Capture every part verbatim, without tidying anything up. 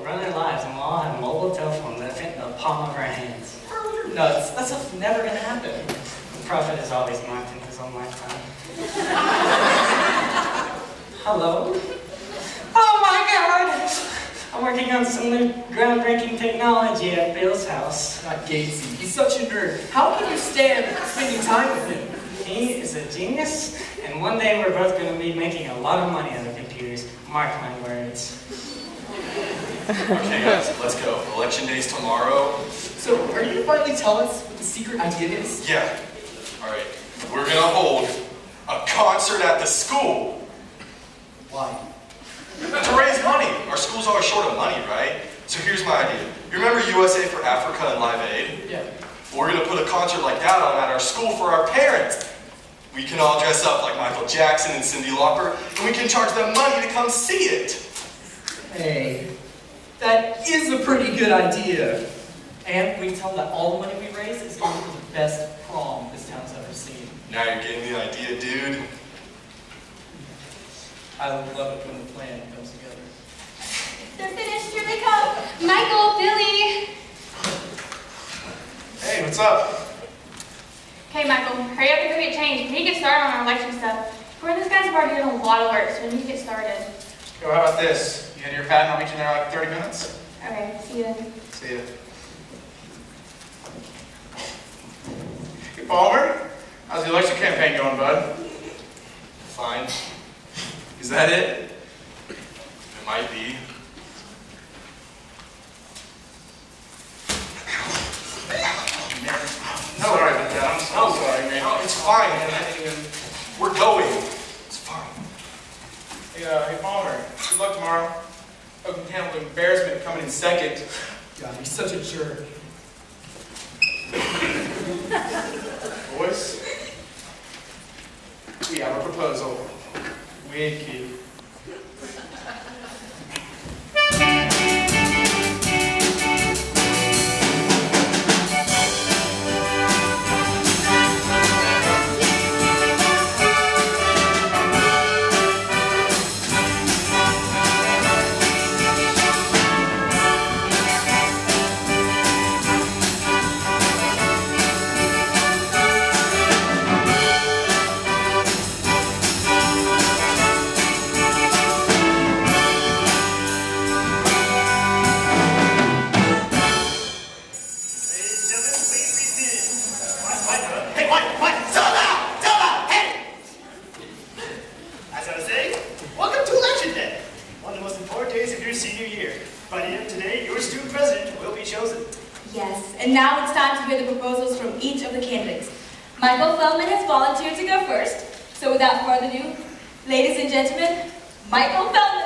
run our lives and we'll all have a mobile telephone that fit in the palm of our hands. Oh, you're nuts. That's never going to happen. The prophet is always mocked in his own lifetime. Hello? Oh my God! I'm working on some new groundbreaking technology at Bill's house. Not Gatesy. He's such a nerd. How can you stand spending time with him? He is a genius, and one day we're both going to be making a lot of money out of computers. Mark my words. Okay guys, let's go. Election day's tomorrow. So, are you finally telling us what the secret idea is? Yeah. Alright. We're gonna hold a concert at the school. Why? To raise money. Our school's always short of money, right? So here's my idea. You remember U S A for Africa and Live Aid? Yeah. We're gonna put a concert like that on at our school for our parents. We can all dress up like Michael Jackson and Cyndi Lauper, and we can charge them money to come see it. Hey, that is a pretty good idea. And we can tell them that all the money we raise is going for the best prom this town's ever seen. Now you're getting the idea, dude. I love it when the plan comes together. They're finished, here they come. Michael, Billy. Hey, what's up? Okay, Michael, hurry up and go get changed. We need to get started on our election stuff. We're in this guy's already doing a lot of work, so we need to get started. Yo, how about this? You had your pad and I'll meet you in there in like thirty minutes? Okay, see you then. See ya. Hey, Palmer, how's the election campaign going, bud? Fine. Is that it? It might be. No, sorry about that. I'm so No, sorry, man. No, it's fine, man. We're going. It's fine. Hey, uh, hey, Palmer, good luck tomorrow. Hope you can handle the embarrassment of coming in second. God, he's such a jerk. Boys, we have a proposal. Wicked. Yes, and now it's time to hear the proposals from each of the candidates. Michael Feldman has volunteered to go first, so without further ado, ladies and gentlemen, Michael Feldman.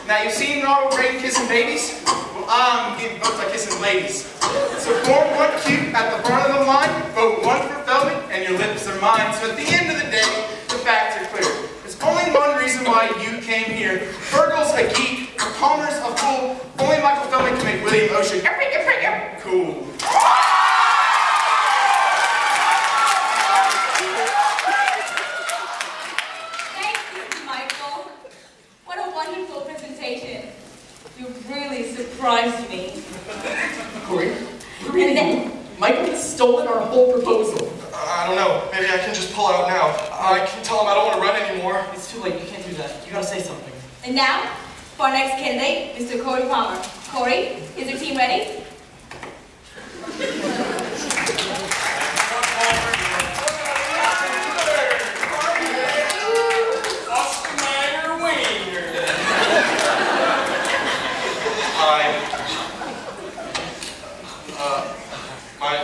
Now, you've seen Ronald Reagan kissing babies? Well, I'm getting votes like kissing ladies. So form one cute at the front of the line, vote one for Feldman, and your lips are mine. So at the end of the day, the facts are clear. There's only one reason why you came here. Virgil's a geek, Palmer's a fool. Only Michael Feldman can make William Ocean cool. Thank you, Michael. What a wonderful presentation. You really surprised me. Corey, And then, Michael has stolen our whole proposal. I don't know. Maybe I can just pull out now. I can tell him I don't want to run anymore. It's too late. You can't do that. You gotta say something. and now, for our next candidate, Mister Corey Palmer. Corey, is your team ready? I, uh, my,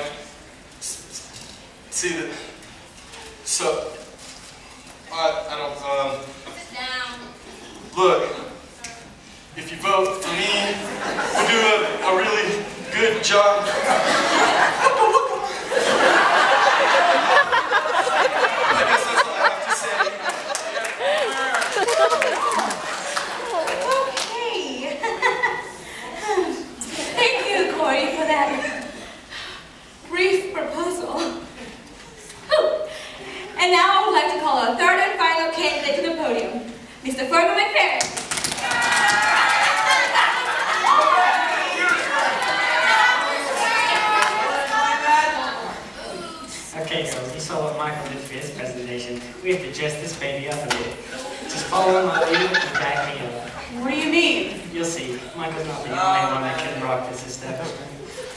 see that, so, I, I don't, um, Sit down. look, if you vote for me, we'll do a, a really good job. I guess that's all I have to say. Thank you, Corey, for that brief proposal. And now I would like to call our third and final candidate to the podium, Mister Fergal McFerrin. Okay, girls, you saw what Michael did for his presentation. We have to dress this baby up a bit. Just follow my lead and back me up. What do you mean? You'll see. Michael's not the only one that can rock this establishment.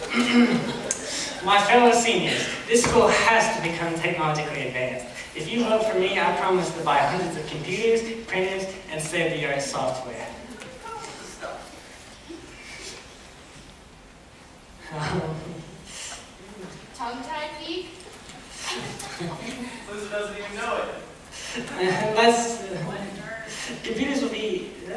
My fellow seniors, this school has to become technologically advanced. If you vote for me, I promise to buy hundreds of computers, printers, and state-of-the-art software. Tongue-tied geek? Liz doesn't even know it. Unless uh, computers will be. Uh,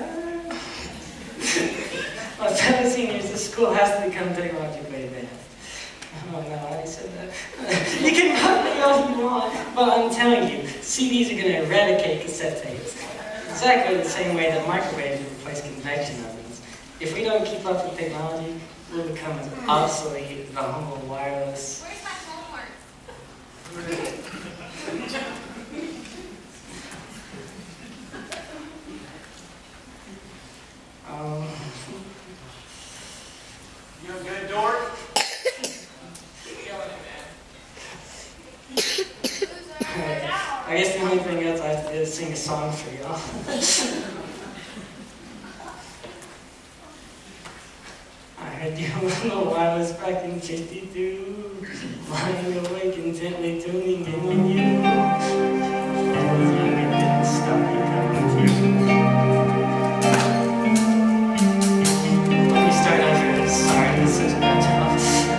my fellow seniors, the school has to become technologically advanced. Oh no, I already said that. You can vote me all you want, but I'm telling you, C Ds are going to eradicate cassette tapes. Exactly the same way that microwaves will replace convection ovens. If we don't keep up with technology, we'll become as obsolete as the humble wireless. Where's my homework? Um, You a good dork? I guess the only thing else I have to do is sing a song for y'all. I heard you on the wireless back in fifty-two, lying awake intently tuning in with you. I was young and didn't stop you coming through. Let me start over. Sorry, this is not tough.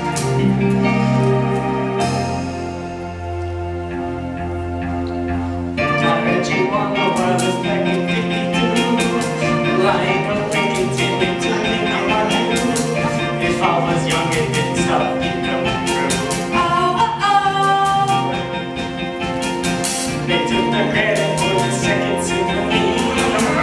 I heard you on the wireless back in fifty-two, lying awake intently tuning on my view. If I was young and didn't stop you coming through. Oh, oh, oh. They took the credit for the second symphony.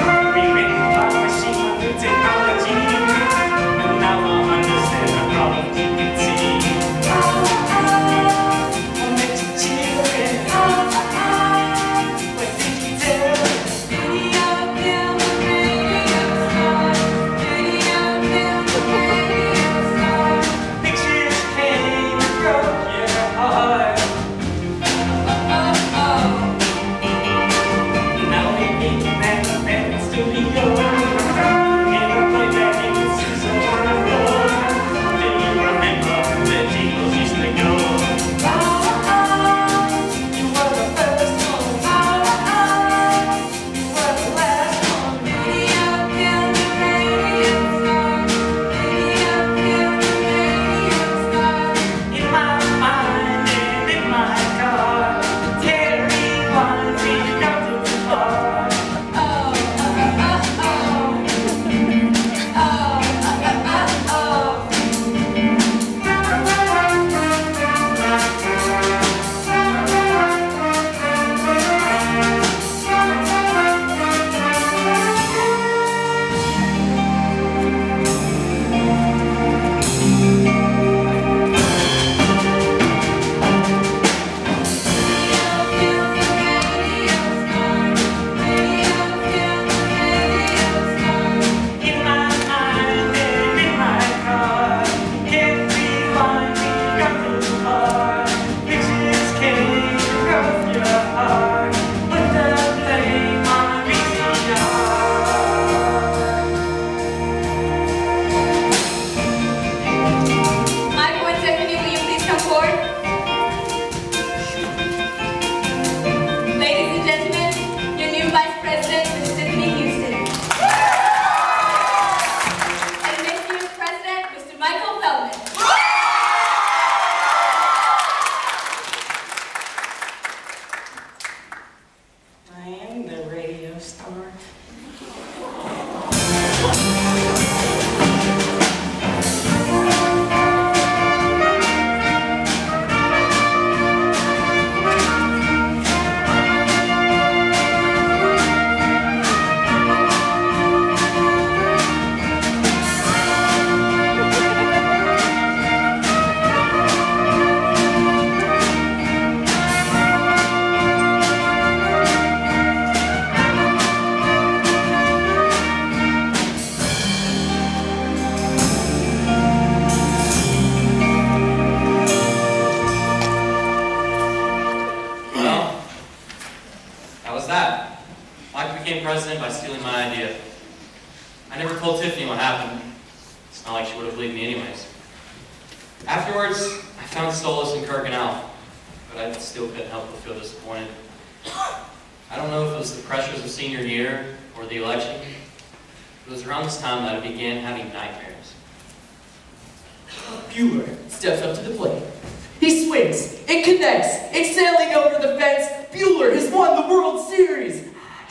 Tiffany what happened. It's not like she would have believed me anyways. Afterwards, I found solace in Kirk and Al, but I still couldn't help but feel disappointed. I don't know if it was the pressures of senior year or the election. It was around this time that I began having nightmares. Bueller steps up to the plate. He swings. It connects. It's sailing over the fence. Bueller has won the World Series.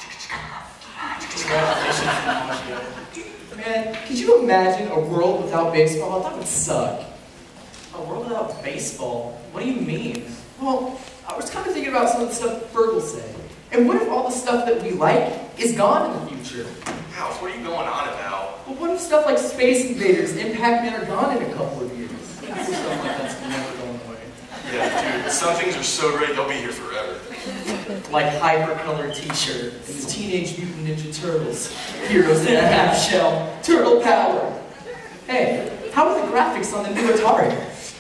Man, could you imagine a world without baseball? That would suck. A world without baseball? What do you mean? Well, I was kind of thinking about some of the stuff Ferg will say. And what if all the stuff that we like is gone in the future? House, what are you going on about? Well, what if stuff like Space Invaders and Pac-Man are gone in a couple of years? Stuff like that's never going away. Yeah, dude, some things are so great, they'll be here forever. Like Hypercolor T-shirt, and the Teenage Mutant Ninja Turtles, Heroes in a Half Shell, Turtle Power. Hey, how are the graphics on the new Atari?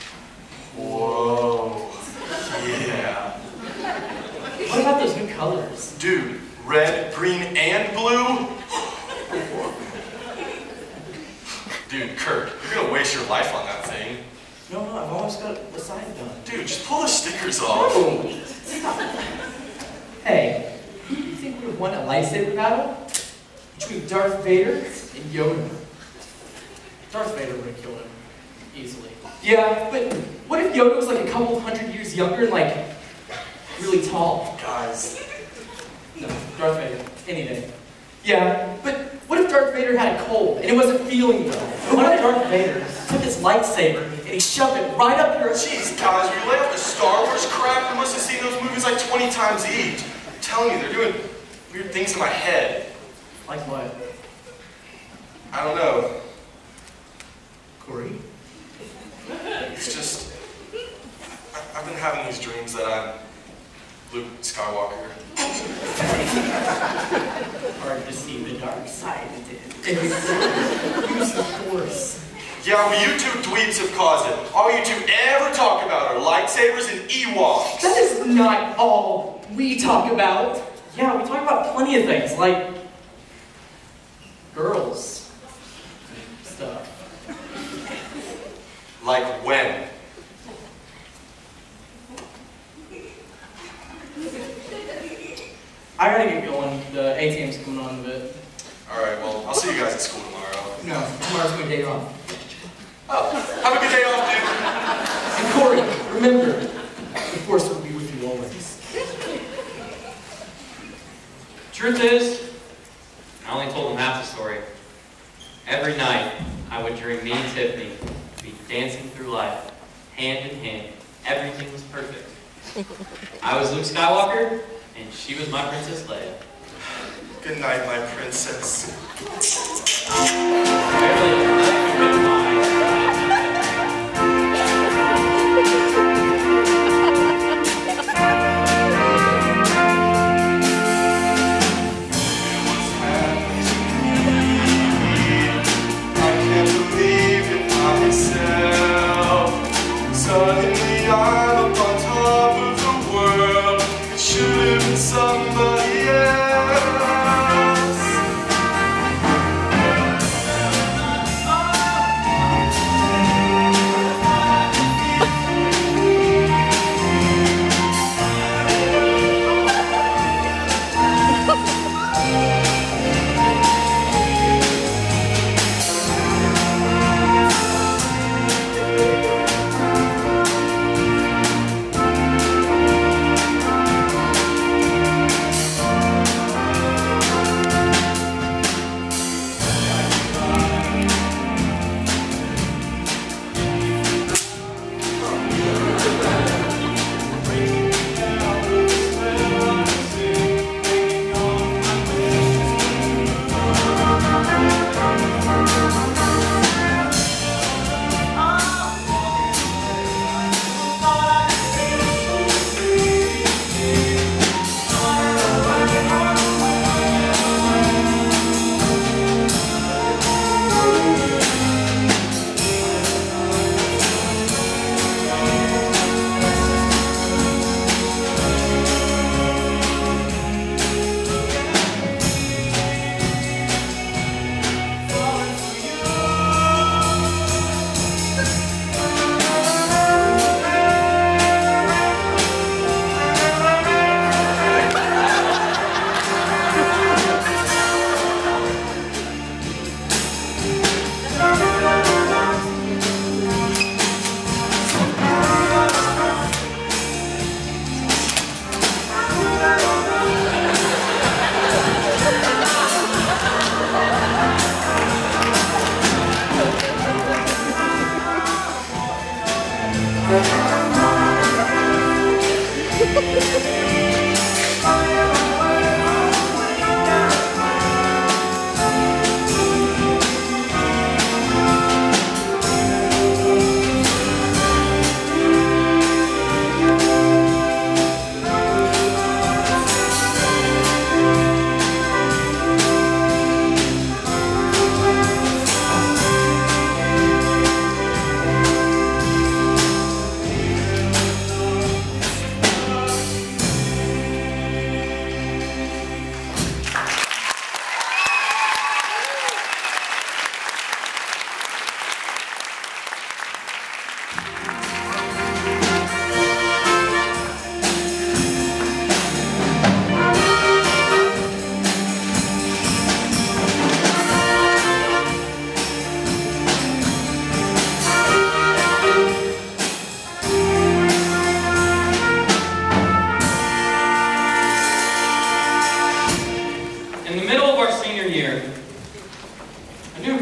Whoa. Yeah. What about those new colors? Dude, red, green, and blue? Dude, Kurt, you're gonna waste your life on that thing. No, no, I've almost got the side done. Dude, just pull the stickers off. Hey, who do you think would have won a lightsaber battle? Between Darth Vader and Yoda. Darth Vader would have killed him. Easily. Yeah, but what if Yoda was like a couple hundred years younger and like really tall? Guys. No, Darth Vader, any day. Yeah, but what if Darth Vader had a cold and it wasn't feeling well? Or what if Darth Vader took his lightsaber and he shoved it right up your Jeez, guys, will you lay off the Star Wars crap? We must have seen those movies like twenty times each. I'm telling you, they're doing weird things in my head. Like what? I don't know. Corey? It's just, I, I've been having these dreams that I'm Luke Skywalker. Hard to see the dark side of it. Use the Force. Yeah, well, you two dweebs have caused it. All you two ever talk about are lightsabers and Ewoks. That is not all we talk about. Yeah, we talk about plenty of things, like girls and stuff. Like when? I gotta get going. The A T M's coming on in a bit. Alright, well, I'll see you guys at school tomorrow. No, tomorrow's my day off. Oh, have a good day off, dude. And Corey, remember, the Force will be with you always. Truth is, I only told them half the story. Every night, I would dream me and Tiffany would be dancing through life, hand in hand. Everything was perfect. I was Luke Skywalker, and she was my Princess Leia. Good night, my princess. Barely a goodbye. Suddenly I'm up on top of the world. It should have been somebody else.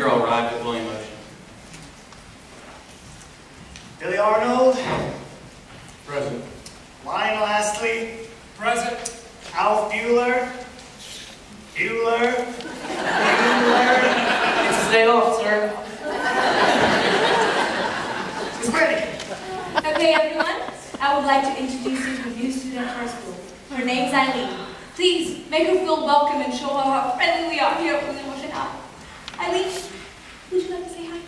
girl arrived at William Ocean. Billy Arnold. Present. Lionel Astley. Present. Alf Bueller. Bueller. Bueller. It's his day off, sir. Miss Brannigan. Okay, everyone, I would like to introduce you to a new student at our school. Her name's Eileen. Please, make her feel welcome and show her how friendly we are here at William Ocean High. Eileen, would you like to say hi?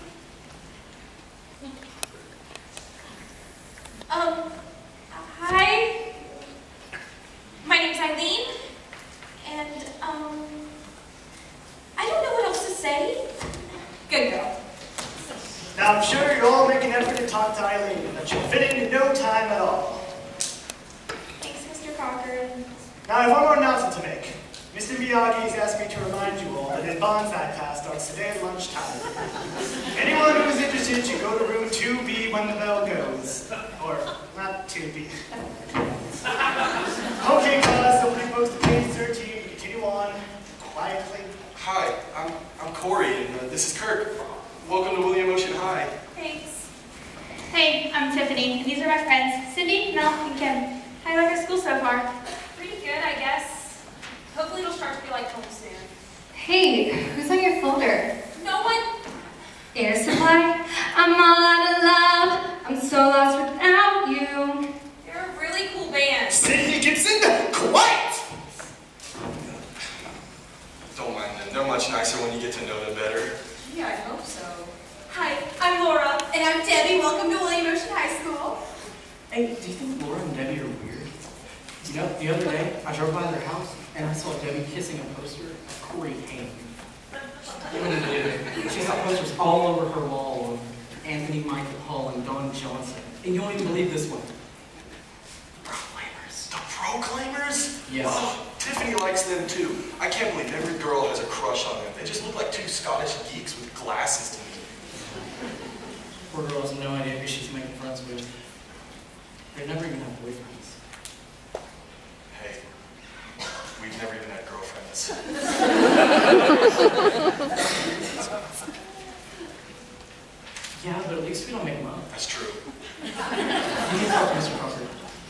Um, hi. My name's Eileen, and, um, I don't know what else to say. Good girl. Now, I'm sure you'll all make an effort to talk to Eileen, but she'll fit in in no time at all. Thanks, Mister Cocker. Now, I have one more announcement to make. Mister Miyagi has asked me to remind you all that his bonfire class starts today at lunchtime. Anyone who is interested should go to room two B when the bell goes. Or, not two B. Okay, class, opening books to page thirteen. Continue on, quietly. Hi, I'm, I'm Corey, and uh, this is Kirk. Welcome to William Ocean High. Thanks. Hey, I'm Tiffany, and these are my friends, Cindy, Mel, and Kim. How do you like our school so far? Pretty good, I guess. Hopefully it'll start to be like home soon. Hey, who's on your folder? No one? Air Supply. I'm all out of love. I'm so lost without you. They're a really cool band. Cindy Gibson, quiet! Don't mind them. They're much nicer when you get to know them better. Yeah, I hope so. Hi, I'm Laura. And I'm Debbie. Welcome to William Ocean High School. Hey, do you think Laura and Debbie are weird? You know, the other day, I drove by their house, and I saw Debbie kissing a poster of Corey Haim. She's got posters all over her wall of Anthony Michael Hall and Don Johnson. And you won't even believe this one. Proclaimers. The Proclaimers? Yes. Oh, Tiffany likes them too. I can't believe every girl has a crush on them. They just look like two Scottish geeks with glasses to me. Poor girl has no idea who she's making friends with. They've never even had boyfriends. Hey, we've never even had girlfriends. Yeah, but at least we don't make them up. That's true. You need to talk to Mister Cocker.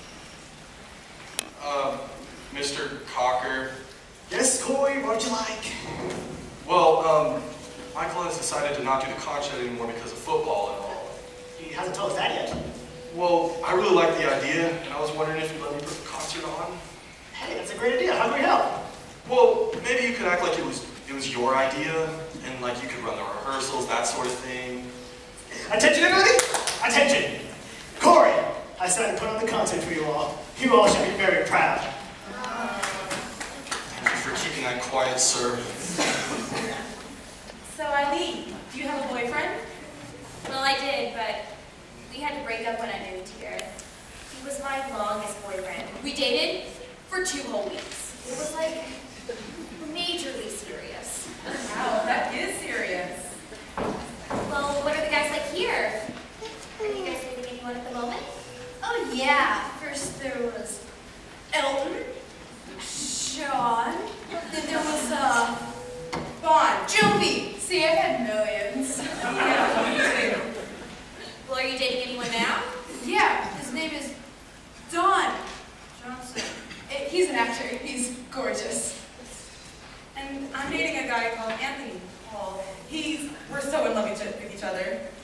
Uh, Mister Cocker. Yes, Corey, what'd you like? Well, um, Michael has decided to not do the concert anymore because of football and all. He hasn't told us that yet. Well, I really like the idea, and I was wondering if you'd let me put the concert on. Hey, that's a great idea. How can we help? Well, maybe you could act like it was it was your idea, and like you could run the rehearsals, that sort of thing. Attention, everybody! Attention! Corey, I decided to put on the concert for you all. You all should be very proud. Thank you for keeping that quiet, sir. So, Eileen, do you have a boyfriend? Well, I did, but we had to break up when I moved here. He was my longest boyfriend. We dated for two whole weeks. It was like majorly serious. Wow, that is serious. Well, what are the guys like here? Are you guys dating anyone at the moment? Oh yeah. First there was Elton, Sean, then there was uh Bon Jovi. See, I've had millions. Yeah, me too. Well, are you dating anyone now? Yeah, his name is Don Johnson. Eh, He's an actor. He's gorgeous. And I'm dating a guy called Anthony Hall. He's, we're so in love each- with each other.